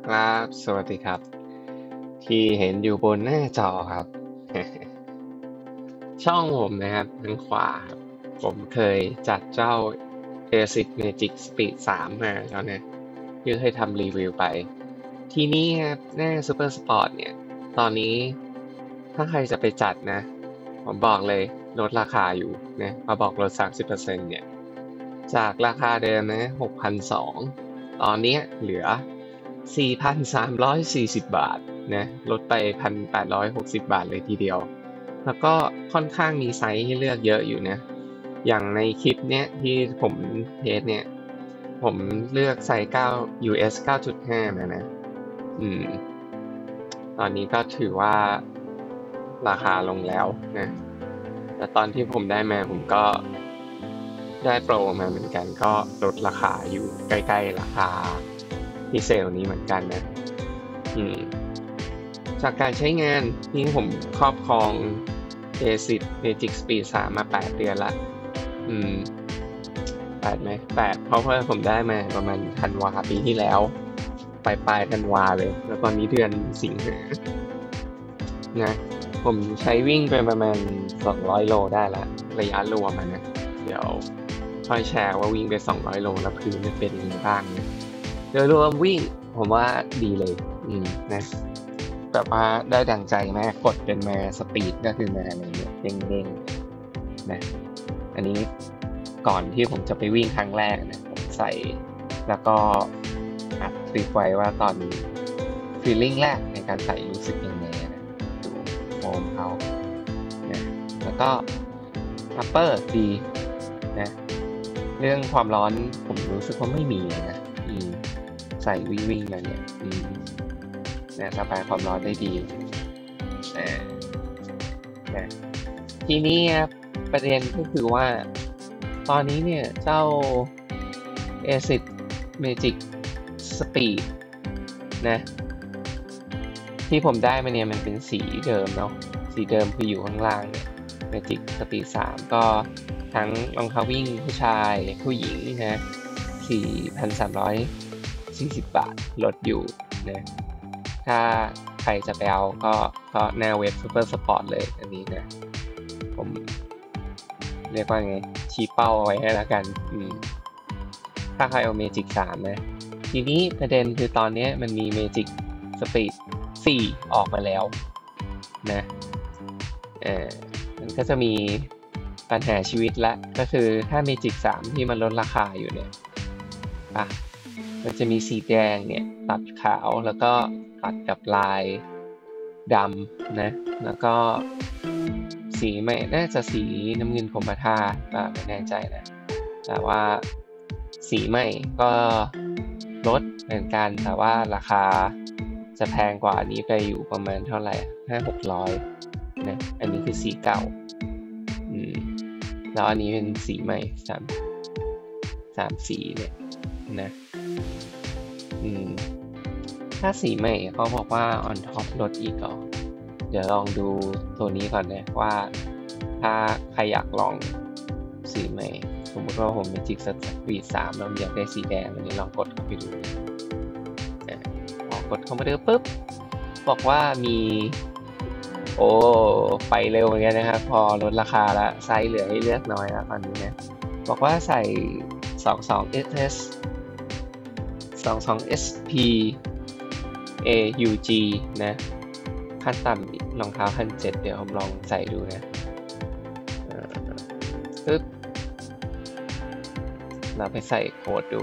ครับสวัสดีครับที่เห็นอยู่บนหน้าจอครับช่องผมนะครับทางขวาครับผมเคยจัดเจ้า ASIC Magic Speed 3มาแล้วนะที่เคยทำรีวิวไปทีนี้ครับหน้า Super Sport เนี่ยตอนนี้ถ้าใครจะไปจัดนะผมบอกเลยลดราคาอยู่นะมาบอกลด 30%เนี่ยจากราคาเดิมนะ6,200ตอนนี้เหลือ 4,340 บาทนะลดไป 1,860 บาทเลยทีเดียวแล้วก็ค่อนข้างมีไซส์ให้เลือกเยอะอยู่นะอย่างในคลิปเนี้ยที่ผมเทสเนี่ยผมเลือกไซส์9 US 9.5มานะตอนนี้ก็ถือว่าราคาลงแล้วนะแต่ตอนที่ผมได้มาผมก็ได้โปรมาเหมือนกันก็ลดราคาอยู่ใกล้ๆราคาที่เซลล์นี้เหมือนกันนะจากการใช้งานที่ผมครอบครอง ASIC Magic Speed 3มา8เดือนละ8ไหม8เพราะว่าผมได้มาประมาณธันวาปีที่แล้วปลายธันวาเลยแล้วตอนนี้เดือนสิงหานะผมใช้วิ่งไปประมาณ200โลได้ละระยะรวมนะเดี๋ยวค่อยแชร์ว่าวิ่งไป200โลแล้วพื้นจะเป็นยังไงบ้างนะโดยรวมวิ่งผมว่าดีเลยนะแบบว่าได้ดังใจมากกดเป็นมาสปีดก็คือมาอะไรเงี้ยเด้งๆนะอันนี้ก่อนที่ผมจะไปวิ่งครั้งแรกนะผมใส่แล้วก็อัดคลิปไว้ว่าตอนฟีลลิ่งแรกในการใส่รู้สึกยังไงนะดูโฟมเขานะแล้วก็อัปเปอร์ดีนะเรื่องความร้อนผมรู้สึกว่าไม่มีเลยนะใส่วิ่งมาเนี่ยนะระบายความร้อนได้ดีนะทีนี้ประเด็นก็คือว่าตอนนี้เนี่ยเจ้า ASIC Magic Speed นะที่ผมได้มาเนี่ยมันเป็นสีเดิมเนาะสีเดิมคืออยู่ข้างล่างเนี่ย Magic Speed 3ก็ทั้งรองเท้าวิ่งผู้ชายผู้หญิงนะ 4,340 บาทลดอยู่นะถ้าใครจะไปเอาก็หน้าเว็บ Super Sport เลยอันนี้นะผมเรียกว่าไงชี้เป้าไว้ให้แล้วกันถ้าใครเอา Magic 3นะทีนี้ประเด็นคือตอนนี้มันมี Magic Speed 4 ออกมาแล้วนะมันก็จะมีปัญหาชีวิตละก็คือถ้า Magic 3 ที่มันลดราคาอยู่เนี่ยมันจะมีสีแดงเนี่ยตัดขาวแล้วก็ตัดกับลายดำนะแล้วก็สีใหม่น่าจะสีน้ำเงินพรหมธาตุไม่แน่ใจนะแต่ว่าสีใหม่ก็ลดเหมือนกันแต่ว่าราคาจะแพงกว่าอันนี้ไปอยู่ประมาณเท่าไหร่500-600นะอันนี้คือสีเก่าแล้วอันนี้เป็นสีใหม่3สีเนี่ยนะถ้าสีใหม่เขาบอกว่า on top ลดอีกอ๋อเดี๋ยวลองดูตัวนี้ก่อนนะว่าถ้าใครอยากลองสีใหม่สมมติว่าผมเป็นMagic Speed 3แล้วอยากได้สีแดงอันนี้ลองกดเข้าไปดูกดเข้ามาดูปุ๊บบอกว่ามีไปเร็วเหมือนกันนะครับพอลดราคาแล้วไซส์เหลือให้เลือกน้อยแล้วตอนนี้นะบอกว่าใส่22SS 22SP AUG นะขั้นต่ำรองเท้า1,700เดี๋ยวผมลองใส่ดูนะปึ๊บเราไปใส่โค้ดดู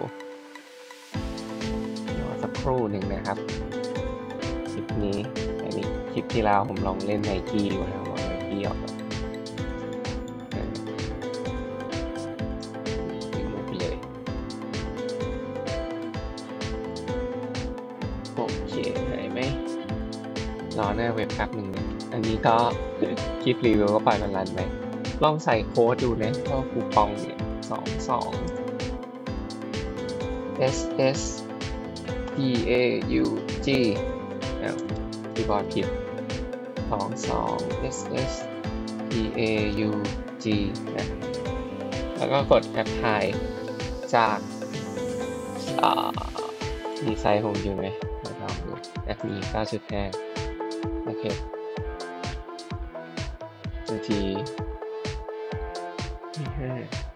สักครู่หนึ่งนะครับคลิปนี้อันนี้คลิปที่แล้วผมลองเล่น Nike ดูนะว่า Nike ออกเลยโอเคหายไหมรอหน้าเว็บแป๊บหนึ่งอันนี้ก็คลิปรีวิวก็ปล่อยมันรันไปลองใส่โค้ดดูนะก็คูปองเนี่ย22SS PAUG ที่บอร์ดผิด22SS PAUG นะแล้วก็กดแอปพลายจากมีไซส์ผมอยู่ไหมลองดูมี 9.5 โอเคนาทีที่5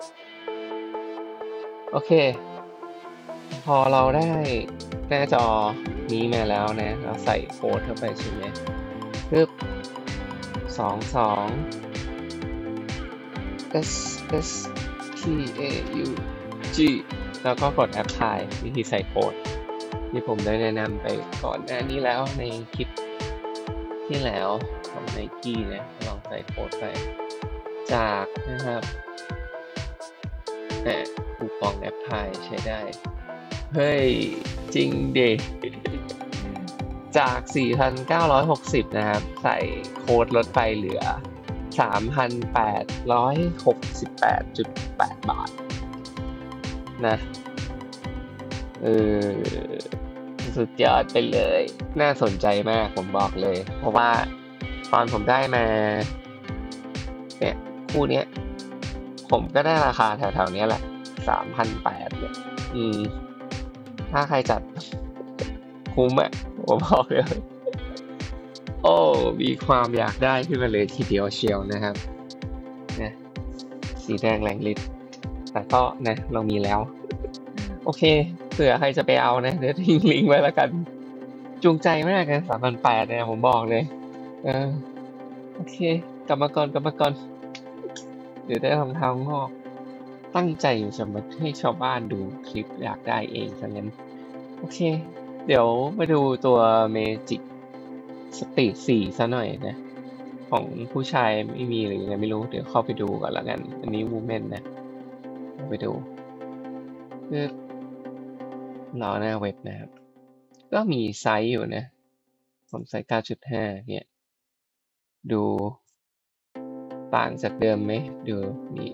โอเคพอเราได้หน้าจอนี้มาแล้วนะเราใส่โค้ดเข้าไปใช่ไหมปึ๊บ22 S S T A U G แล้วก็กด apply วิธีใส่โค้ดที่ผมได้แนะนำไปก่อนหน้านี้แล้วในคลิปที่แล้วของ Nike นะลองใส่โค้ดไปจากนะครับคูปอง apply ใช้ได้เฮ้ยจริงดิ จาก 4,960 นะครับใส่โค้ดลดไปเหลือ 3,868.8 บาทนะสุดยอดไปเลยน่าสนใจมากผมบอกเลยเพราะว่าตอนผมได้มาเนี่ยคู่เนี้ยผมก็ได้ราคาแถวๆนี้แหละ 3,800 เนี่ยถ้าใครจัดคุ้มอ่ะผมบอกเลยโอ้มีความอยากได้ขึ้นมาเลยทีเดียวเชียวนะครับนะสีแดงแรงฤทธิ์แต่ก็นะเรามีแล้วโอเคเผื่อใครจะไปเอานะเดี๋ยวทิ้งลิงก์ไว้แล้วกันจูงใจมากนะ 3,800 เนี่ยผมบอกเลยโอเคกลับมาก่อนเดี๋ยวได้รองเท้างอกตั้งใจจะมาให้ชาวบ้านดูคลิปอยากได้เองซะงั้นโอเคเดี๋ยวมาดูตัว Magic Speed 4ซะหน่อยนะของผู้ชายไม่มีหรือยังไงไม่รู้เดี๋ยวเข้าไปดูก่อนละกันอันนี้ Women นะไปดูคือรอหน้าเว็บนะครับก็มีไซส์อยู่นะผมใส่ 9.5 เนี่ยดูต่างจากเดิมไหมดูนี่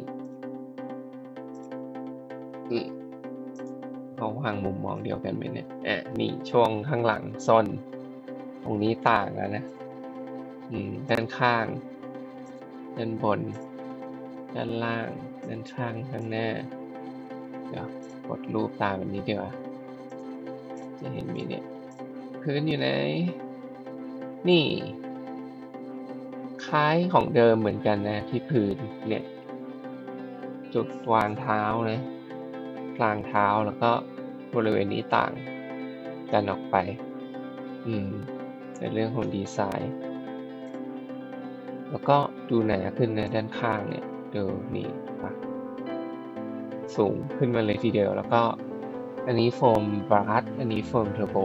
เขาวางมุมมองเดียวกันไหมเนี่ยนี่ช่วงข้างหลังส้นตรงนี้ต่างแล้วนะด้านข้างด้านบนด้านล่างด้านข้างข้างหน้าเดี๋ยวกดรูปตามแบบนี้ดีกว่าจะเห็นมีเนี่ยพื้นอยู่ไหนนี่คล้ายของเดิมเหมือนกันนะที่พื้นเนี่ยจุดวางเท้านะกลางเท้าแล้วก็บริเวณนี้ต่างกันออกไปในเรื่องของดีไซน์แล้วก็ดูหนาขึ้นนะด้านข้างเนี่ยดูนี่สูงขึ้นมาเลยทีเดียวแล้วก็อันนี้โฟมบรัสอันนี้โฟมเทอร์โบ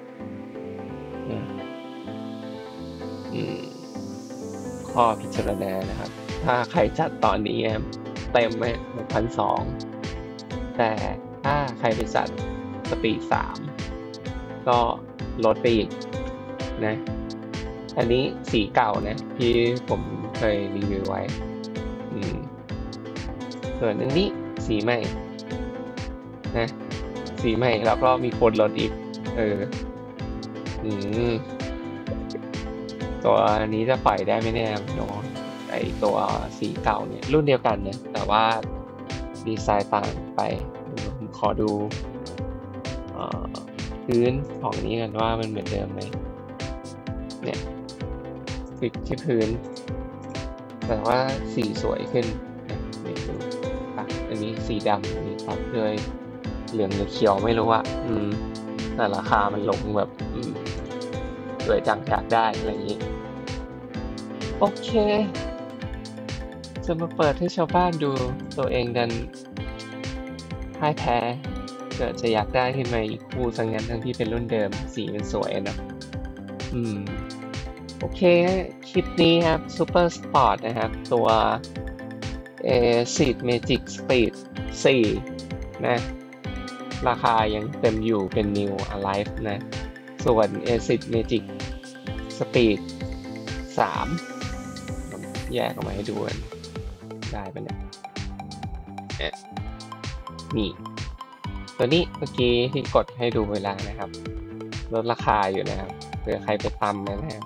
ข้อพิจารณานะครับถ้าใครจัดตอนนี้เต็มไหม 1,200 แต่ถ้าใครไปจัดสปีด 3ก็ลดไปอีกนะอันนี้สีเก่านะที่ผมเคยรีวิวไว้ส่วนอันนี้สีใหม่นะสีใหม่แล้วก็มีโค้ดลดอีกตัวนี้จะปล่อยได้ไม่แน่เนาะไอตัวสีเก่าเนี่ยรุ่นเดียวกันนะแต่ว่าดีไซน์ต่างไปผมขอดูพื้นของนี้กันว่ามันเหมือนเดิมไหมเนี่ยฟิกที่พื้นแต่ว่าสีสวยขึ้นนี่ดูอันนี้สีดำอันนี้ครับเลยเหลืองหรือเขียวไม่รู้แต่ราคามันลงแบบสวยจังอยากได้อะไรอย่างนี้โอเคจะมาเปิดให้ชาวบ้านดูตัวเองดันพ่ายแพ้เกิดจะอยากได้ขึ้นมาอีกคู่สังงั้นทั้งที่เป็นรุ่นเดิมสีมันสวยนะโอเคคลิปนี้ครับ Super Sport นะครับตัวSeed Magic Speed 4นะราคายังเต็มอยู่เป็น New Alive นะส่วน Seed Magic Speed 3แยกออกมาให้ดูกันได้ปะเนี่ยนี่ตัวนี้เมื่อกี้ที่กดให้ดูเวลานะครับลดราคาอยู่นะครับเผื่อใครไปตำนะครับ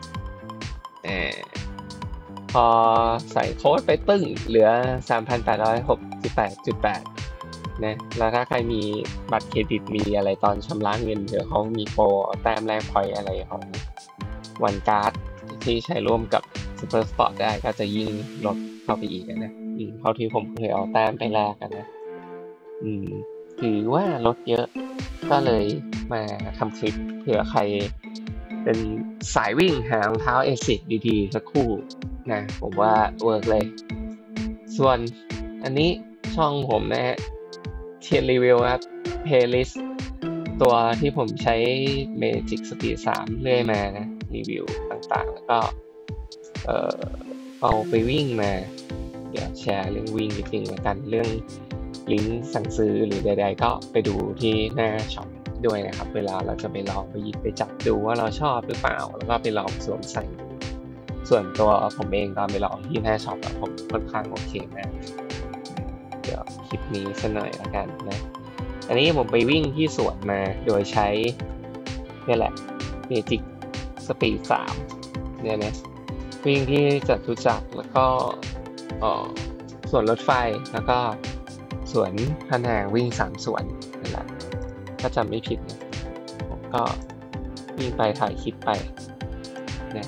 พอใส่โค้ดไปตึ้งเหลือ 3,868.8 นะแล้วถ้าใครมีบัตรเครดิตมีอะไรตอนชำระเงินเดี๋ยวเขามีโปรแต้มแลกพอยต์อะไรของวันการ์ดที่ใช้ร่วมกับซูเปอร์สปอร์ตได้ก็จะยิ่งลดเข้าไปอีกนะเท่าที่ผมเคยเอาแต้มไปแลกนะถือว่าลดเยอะก็เลยมาทำคลิปเผื่อใครเป็นสายวิ่งหารองเท้าเอซิกดีๆสักคู่นะผมว่าเวิร์กเลยส่วนอันนี้ช่องผมนะฮะเทียนรีวิวครับ playlist ตัวที่ผมใช้ Magic Speed 3เรื่อยมานะรีวิวต่างๆแล้วก็เอาไปวิ่งมาเดี๋ยวแชร์เรื่องวิ่งจริงๆแล้วกันเรื่องลิงก์สั่งซื้อหรือใดๆก็ไปดูที่หน้าช็อปด้วยนะครับเวลาเราจะไปลองไปหยิบไปจับดูว่าเราชอบหรือเปล่าแล้วก็ไปลองสวมใส่ดูส่วนตัวผมเองตอนไปลองที่หน้าช็อปผมค่อนข้างโอเคนะเดี๋ยวคลิปนี้สักหน่อยละกันนะอันนี้ผมไปวิ่งที่สวนมาโดยใช้นี่แหละ Magic Speed 3เนี่ยนะวิ่งที่จตุจักรแล้วก็สวนรถไฟแล้วก็สวนพระนางวิ่ง3สวนนั่นแหละถ้าจำไม่ผิดนะผมก็วิ่งไปถ่ายคลิปไปนะ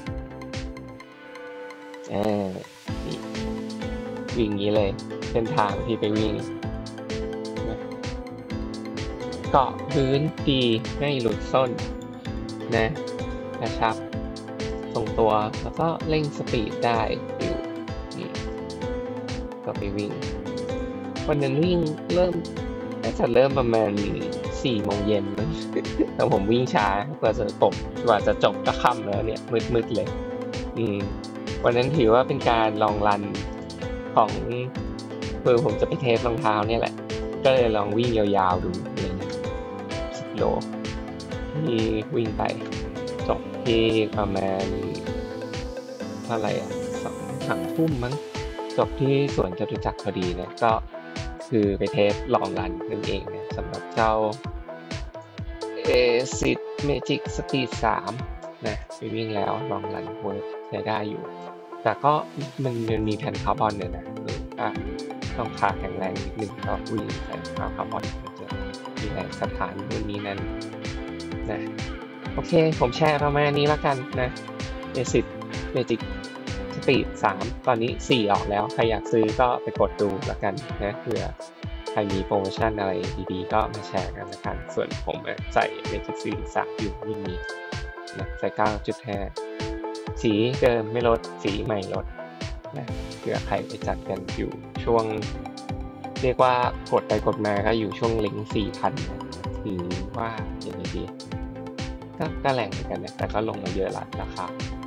นี่วิ่งนี้เลยเส้นทางที่ไปวิ่งนะเกาะพื้นดีไม่หลุดส้นนะกระชับทรงตัวแล้วก็เร่งสปีดได้อยู่นี่ก็ไปวิ่งวันนั้นวิ่งน่าจะเริ่มประมาณ4 โมงเย็นแต่ผมวิ่งช้ากว่าจะจบก็ค่ำแล้วเนี่ยมืดเลยวันนั้นถือว่าเป็นการลองรันของผมจะไปเทสรองเท้าเนี่ยแหละก็เลยลองวิ่งยาวๆดูเลยนะ10 โลที่วิ่งไปจบที่ประมาณเท่าไหร่2-3 ทุ่มมั้งจบที่สวนจตุจักรพอดีนะก็คือไปเทสลองรันนั่นเองนะสำหรับเจ้าASICS Magic Speed 3นะไปวิ่งแล้วลองรันเวิร์คใช้ได้อยู่แต่ก็มันมีแผ่นคาร์บอนเนี่ยนะต้องขาแข็งแรงนิดนึงก็วิ่งใส่คาร์บอนจะมีแรงสถานนู่นนี้นั้นนะโอเคผมแชร์ประมาณนี้แล้วกันนะ ASICS Magic Speed 3ตอนนี้4ออกแล้วใครอยากซื้อก็ไปกดดูแล้วกันนะเผื่อใครมีโปรโมชั่นอะไรดีๆก็มาแชร์กันละกันส่วนผมใส่ Magic Speed 3อยู่รุ่นนี้นะใส่ 9.5 สีเดิมไม่ลดสีใหม่ลดนะเผื่อใครไปจัดกันอยู่ช่วงเรียกว่ากดไปกดมาก็อยู่ช่วงลิงก์ 4,000 นะถือว่าอย่างไรดีก็แรงเหมือนกันนะแต่ก็ลงมาเยอะละราคา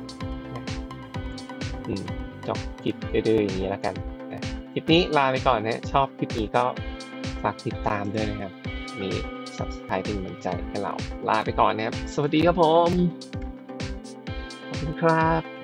จบคลิปดื้อๆอย่างนี้แล้วกันนะคลิปนี้ลาไปก่อนนะชอบคลิปนี้ก็ฝากติดตามด้วยนะครับมี Subscribe เป็นกำลังใจให้เราลาไปก่อนนะครับสวัสดีครับผมขอบคุณครับ